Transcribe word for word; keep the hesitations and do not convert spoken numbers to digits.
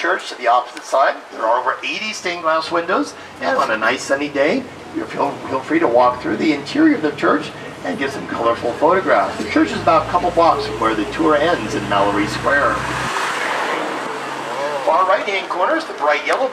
church to the opposite side. There are over eighty stained glass windows, and on a nice sunny day, you feel, feel free to walk through the interior of the church and get some colorful photographs. The church is about a couple blocks from where the tour ends in Mallory Square. Far right hand corner is the bright yellow